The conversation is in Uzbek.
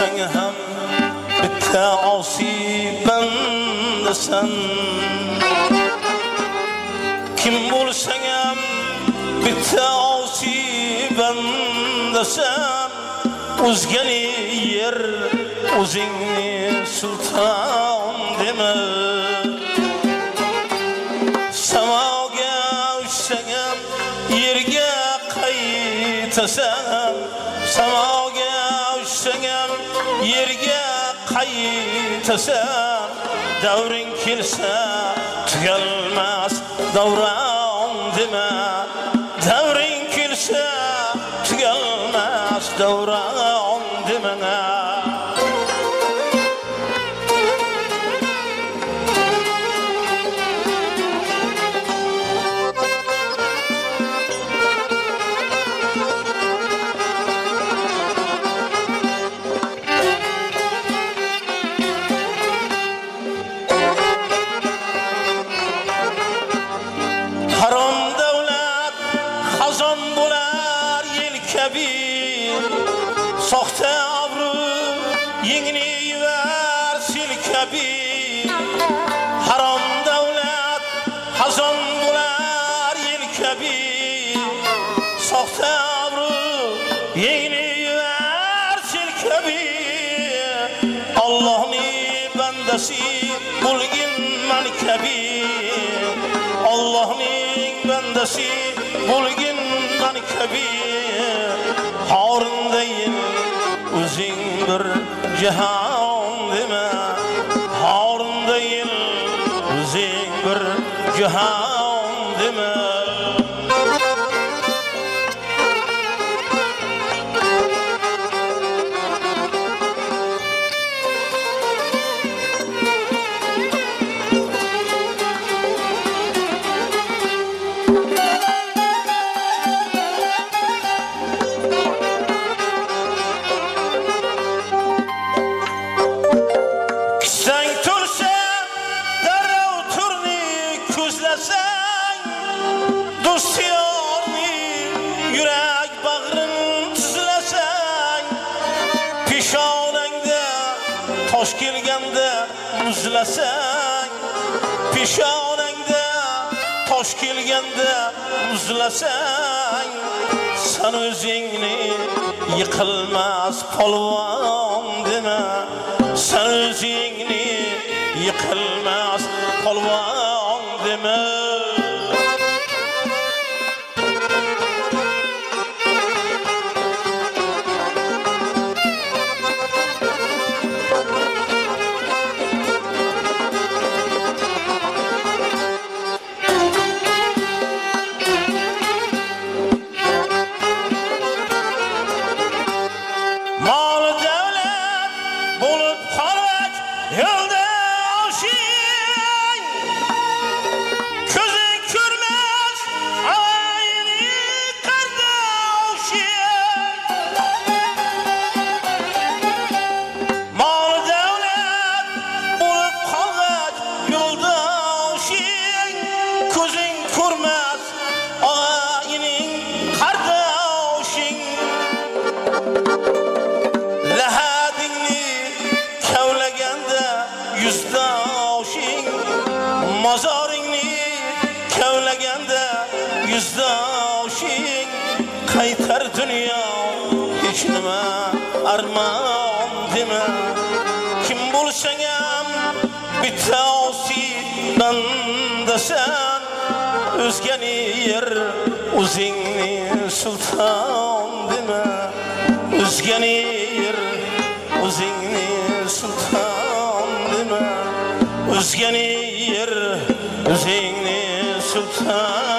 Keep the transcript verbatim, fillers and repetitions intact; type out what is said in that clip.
bo'lsang ham bitta osiy bandasan. Kim bo'lsang ham bitta osiy bandasan. O'zgani yer o'zingni sulton dema. Samoga uçsang ham yerga qaytasan. Samoga uçsang ham yerga qaytasan. Davring kelsa tugalmas davron dema. Davring kelsa tugalmas davron dema. Harom davlat xazon bo'lar yel kabi. Soxta obro' yengni yuvar sil kabi. Harom davlat xazon bo'lar yel kabi. Soxta obro' yengni yuvar sil kabi. Allohning bandasi bo'lgin man kabi. Allohning bandasi bo'lgin man kabi. Horindayin o'zing bir jahon dema. Horindayin o'zing bir jahon dema. Do'styorni yurak bag'rin tizlasang. Peshonangda tosh kelganda muzlasang. Peshonangda tosh kelganda muzlasang. Sen o'zingni yiqilmas polvon dema. Sen o'zingni yiqilmas polvon dema. Mol davlat bo'lib qolmak yo'lda oshing. Ko'zing ko'rmas ayni qarda oshing. Mol davlat bo'lib qolmak yo'lda oshing. Ko'zing ko'rmas ayning qarda oshing. Lahadingni kavlaganda yuzdoshing. Mozoringni kavlaganda yuzdoshing. Qaytar dunyo hech nima armon dema. Kim bo'lsang ham bitta osiy bandasan. O'zgani yer o'zingni sulton dema. O'zgani yer o'zingni sulton dema. O'zgani yer o'zingni sulton